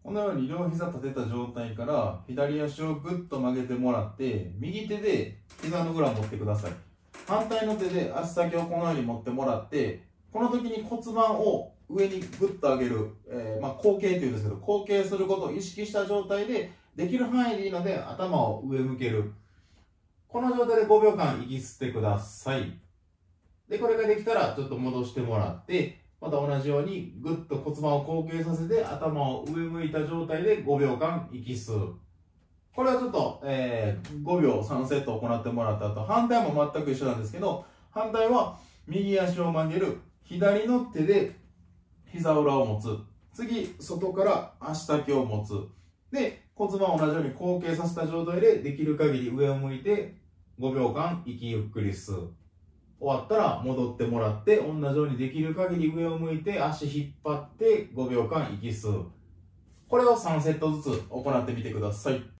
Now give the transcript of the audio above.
このように両膝立てた状態から左足をぐっと曲げてもらって、右手で膝の裏を持ってください。反対の手で足先をこのように持ってもらって、この時に骨盤を上にぐっと上げる、後傾っていうんですけど、後傾することを意識した状態で、できる範囲でいいので頭を上向ける。この状態で5秒間息吸ってください。で、これができたらちょっと戻してもらって、また同じようにぐっと骨盤を後傾させて頭を上向いた状態で5秒間息吸う。これはちょっと、5秒3セット行ってもらった後、反対も全く一緒なんですけど、反対は右足を曲げる。左の手で膝裏を持つ。次、外から足先を持つ。で、骨盤を同じように後傾させた状態でできる限り上を向いて5秒間息ゆっくり吸う。終わったら戻ってもらって、同じようにできる限り上を向いて足引っ張って5秒間息吸う。これを3セットずつ行ってみてください。